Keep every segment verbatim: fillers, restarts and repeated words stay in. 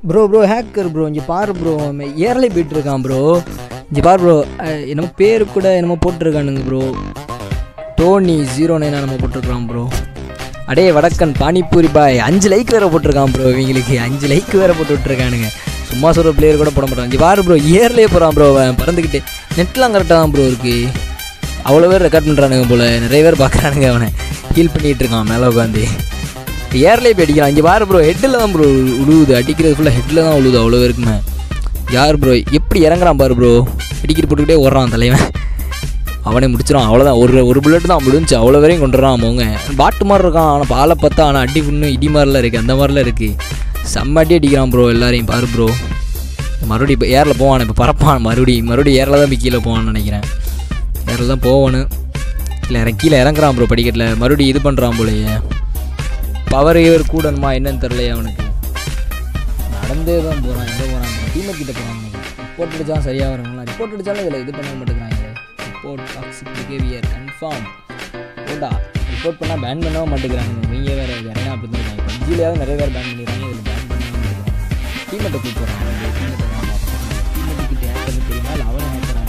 Bro bro hacker bro இங்கே பாரு bro ஏர்லே போயிட்டு இருக்கான் ப்ரோ. இங்கே பாரு ப்ரோ என்னமோ பேரு கூட என்னமோ போட்டிருக்கானுங்க ப்ரோ. டோனி ஜீரோ நைனா நம்ம போட்டிருக்கான் ப்ரோ. அடே வடக்கன் பானிபூரி பாய் அஞ்சு லைக் வேறு போட்டிருக்கான் ப்ரோ. இவங்களுக்கு அஞ்சு லைக் வேறு போட்டு விட்ருக்கானுங்க. சும்மா சொல்கிற பிளேயர் கூட போட மாட்டான். இங்கே பாரு ப்ரோ ஏர்லேயே போகிறான் ப்ரோ. அவன் பறந்துக்கிட்டு நெட்லாம் கரெக்டாக தான் ப்ரோ இருக்குது. அவ்வளோ பேர் ரெக்கார்ட் பண்ணுறானுங்க போல். நிறைய பேர் பார்க்குறானுங்க. அவனை ஹீல் பண்ணிகிட்டு இருக்கான் மேலே உட்காந்து. ஏர்லேயே போய் அடிக்கிறான். இங்கே பாரு ப்ரோ ஹெட்டில் தான் ப்ரோ உழுவுது. அடிக்கிறது ஃபுல்லாக ஹெட்டில் தான் உழுவுது. அவ்வளோ இருக்குமே. யார் ப்ரோ எப்படி இறங்குறான் பாரு ப்ரோ. அடிக்கிட்டு போட்டுக்கிட்டே ஓடுறான் தலைவன். அவனே முடிச்சிடான். அவ்வளோதான். ஒரு ஒரு புல்லட் தான் முடிஞ்சு. அவ்வளோ வரையும் கொண்டுறான். அவங்க பாட்டு மாதிரி இருக்கான். ஆனால் பாலை பார்த்தா ஆனால் அடி இன்னும் இடி மாதிரிலாம் இருக்குது. அந்த மாதிரிலாம் இருக்குது. செம்ம அடி அடிக்கிறான் ப்ரோ எல்லாரையும். பாரு ப்ரோ மறுபடியும் இப்போ ஏரில் போவான். இப்போ பறப்பான் மறுபடியும் மறுபடியும் ஏரில் தான் இப்போ கீழே போவான்னு நினைக்கிறேன். ஏரில் தான் போவானு இல்லை இறங்க கீழே இறங்குறான் ப்ரோ படிக்கட்டில். மறுபடியும் இது பண்ணுறான் போலையே. பவர் இவர் கூடணுமா என்னன்னு தெரிலையே அவனுக்கு. நடந்தே தான் போகிறான். எங்கே போகிறான் டீமை கிட்ட போகிறான். ரிப்போர்ட் அடித்தாலும் சரியாக வருங்களா. ரிப்போர்ட் அடித்தாலும் இதில் இது பண்ண மாட்டேங்கிறாங்க. ரிப்போர்ட் டாக்ஸிக் பிஹேவியர் கன்ஃபார்ம் போடா. ரிப்போர்ட் பண்ணால் பேன் பண்ணவும் மாட்டேங்கிறாங்க. நீங்கள் வேறு நிறையா அப்படி தான் இருக்காங்க. பப்ஜிலேயாவது நிறைய பேர் பேன் பண்ணிடுறாங்க. இதில் பேன் பண்ண மாட்டேங்கிறாங்க. டீமெட்டை கூப்பிட்றாங்க. டீமெட்டை தான் பார்க்குறாங்க. டீமெட்டு கிட்ட ஹேக்கர்னு தெரியுமா இல்லை அவனை ஹேக்கராங்க.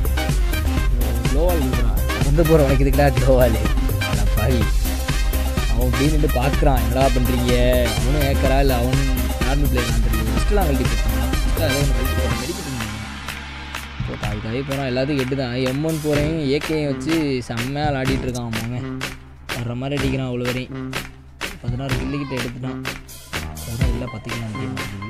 க்ளோவால் இருக்கிறான். நடந்து போகிற உனக்கு இதுக்கிட்டா க்ளோவால் அவனை பாவி. அவன் அப்படின்னு பார்க்குறான். என்னடா பண்ணுறீங்க. அவனும் ஹேக்கரா இல்லை அவனும் நார்மல் பிளேயரான்னு தெரியல. ஃபஸ்ட்டுலாம் கழட்டி போட்டான். ஃபஸ்ட்டு அதே ஒன்று கழிச்சு போகிறான். மெடிக்கல் போட்டா அதுக்காகவே போகிறான். எல்லாத்துக்கும் எட்டு தான். எம் ஒன் போகிறேன் ஏகேயும் வச்சு செம்மையாக விளாடிட்டு இருக்கான். அவங்க வர்ற மாதிரி அடிக்கிறான். அவ்வளோ வரையும் பதினாறு கில்லுக்கிட்ட எடுத்துட்டான். அதுதான் இல்லை பத்துக்கலாம் முடியும்.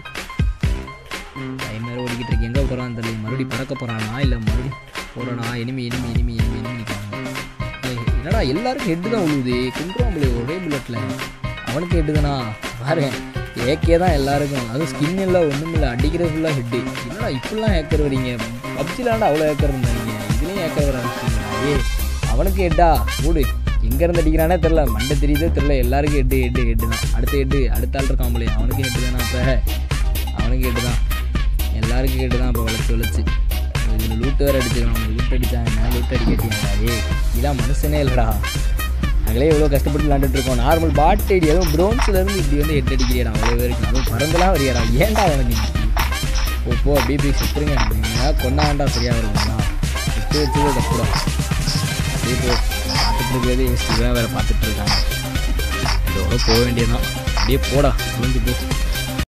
டைம் வேறு ஓடிக்கிட்டு இருக்கு. எங்கே போகிறான்னு தெரியல. மறுபடியும் பறக்க போகிறானா இல்லை மறுபடியும் போகிறானா. இனிமே இனிமே இனிமே இனிமே இனிமே நிற்கிறாங்க. என்னடா எல்லாருக்கும் ஹெட்டு தான் உழுவுது. கொண்டுருவான் பிள்ளை ஒரே புல்லட்டில். அவனுக்கு ஹெட்டு தானா பாரு. ஏகே தான் எல்லாருக்கும். அதுவும் ஸ்கின் இல்லை ஒன்றும் இல்லை. அடிக்கிறது ஃபுல்லாக ஹெட்டு. என்னடா இப்படிலாம் ஹேக்கர் வரீங்க. பப்ஜிலாண்டா அவ்வளோ ஹேக்கர் இருந்தாங்க. இதுலேயும் ஹேக்கர் வர ஆரம்பிச்சிங்களா. ஏ அவனுக்கு ஹெட்டா ஓடு. எங்கேருந்து அடிக்கிறானே தெரில. மண்டை தெரியுதே தெரில. எல்லாருக்கும் ஹெட்டு ஹெட்டு ஹெட்டு தான். அடுத்த ஹெட்டு அடுத்த ஆள் இருக்கான் போலே. அவனுக்கு ஹெட்டு தானா. அப்போ அவனுக்கு ஹெட்டு தான். எல்லாருக்கும் ஹெட்டு தான். இப்போ வளைச்சி வளைச்சி இதில் லூட்டு வேறு அடிச்சிருக்கான். அவங்க லூட் அடித்தாங்க. லூட் அடிக்கட்டிங்களா. ஏ இதான் மனுஷனே இல்லைடா. நாங்களே எவ்வளோ கஷ்டப்பட்டு விளாண்டுட்ருக்கோம். நார்மல் பாட் ஐடி அதுவும் ப்ரோன்ஸ்லேருந்து இப்படி வந்து எட்டு அடிக்கிறீடா. அவ்வளோ பேருக்கு அதுவும் பறந்துலாம் வரையாடா. ஏன்டா அவனுக்கு ஓ போ அப்படியே போய் சுற்றுருங்க. நீங்கள் கொண்டா வேண்டாம் சரியாக வருவாங்களா. சுற்றி வச்சதே தப்புடும். அப்படியே போ பார்த்துட்டு இருக்கிறதே வேறு பார்த்துட்ருக்காங்க. இதோட போக வேண்டியதுதான். அப்படியே போடா புரிஞ்சு போ.